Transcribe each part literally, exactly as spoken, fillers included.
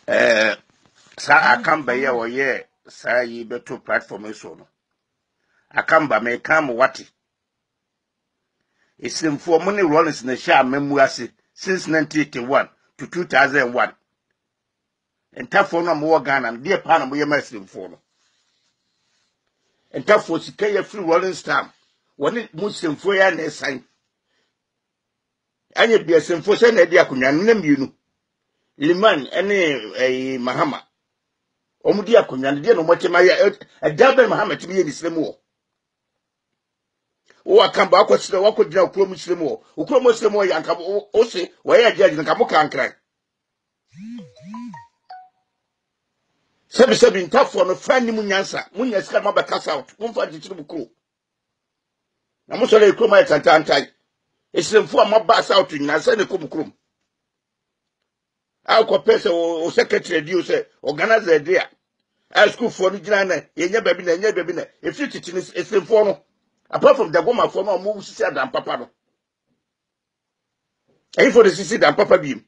eh sa akamba ye oye sa yi beto platform so no akamba me kam wati isimfo mo ne Rollins na sha amemu ase since nineteen eighty-one to two thousand one entafo no mo Ghana no de pa na mo ye masimfo no entafo sika ye free Rollins time woni musimfo ya na esan anye bia simfo se na de akonwa no na mienu Liman ene eh Mahama omudi akonwa no de no motema ya adabe Mahama tibi ye ni sremu o akamba akwosire wakodina okuro mu sremu o okuro mu sremu ya nka o se wa ya judge nka mo kankran sebi sebi ntafo no fani mu nyansa munya sika ma bekasa out mumfa gichiri bukuro na mo so le ikuro ma tantantai esremfo ma ba out nyina se ne ko bukuro akọ pese o secretary di o se organizer dia a school for no gina na yenya baby na yenya baby na if you teach esremfo no apart from the goma for no mo sisi adam papa no ayi for the sisi adam papa bi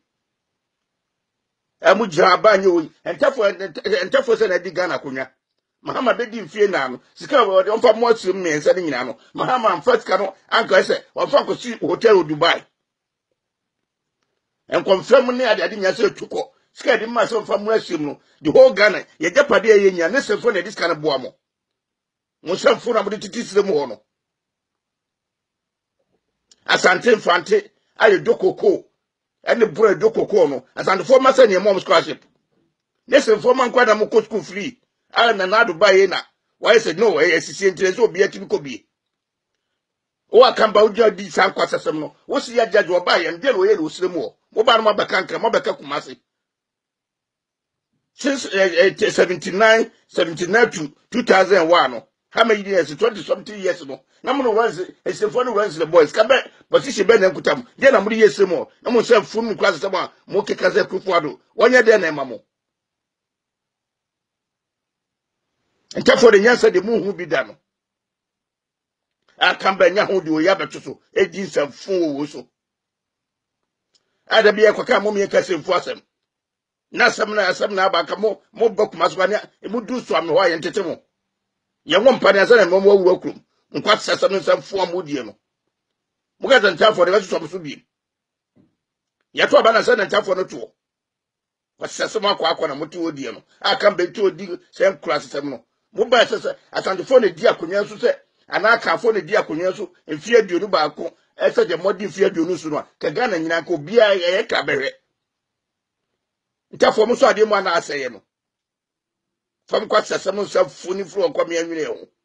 amu jira abanye o entafo entafo se na di Ghana konwa Mahama be di mfie na no sika o de onfa mo asum me nsa ni nyina no Mahama amfa sika no anka se onfa ko si hotel Dubai en confirm ne ade ade nya se tuko sika di ma se onfa mo asum no the whole Ghana ye japade ye nya ne semfo na disika na boa mo mo semfo na mo de titisire mo ho no asante mfante aye dokoko ene bro dokoko no asante fo ma se ne mom scholarship ne semfo man kwada mo ko school free ala na na Dubai na why said no eh sisi interest obi atimi ko bi o akamba uja di san kwasasem no wo si ya judge oba ye ndie no ye no siremu o mo ba no mabeka nkra mabeka kumase since uh, seventy-nine seventy-nine to two thousand one no how many years twenty something years no na mo no runs esefo no runs the boys ka be position be na nkutam die na mo ye siremu na mo se funu kwasasem a mo keka ze kufuado wonye de na emamo entafo de nyansa de muhu bi da no akamba nya ho de oya beto so edi nsafo wo so ada bi ekwa mo me kasemfo asem na asem na asem na aba ka mo mo bakuma so anya mu du so am ho aye ntete mo ye wo mpane asa na mo mo wu akurum nkwa asem nsafo amodie no mo ga ntafo de beto so bi ya to aba na asa na ntafo no to wasase mo akwa akwa na moto odie no akamba ti odi sem class asem no mo ba sese asantefo na di akonya so se anaka afo na di akonya so mfie aduonu baako ese je modi mfie aduonu so no ka Ghana nyina ka obia ye ka behwe ntafo mo so ade mo na aseye no fam kwa sese mo so funi furu okwa me anwere ho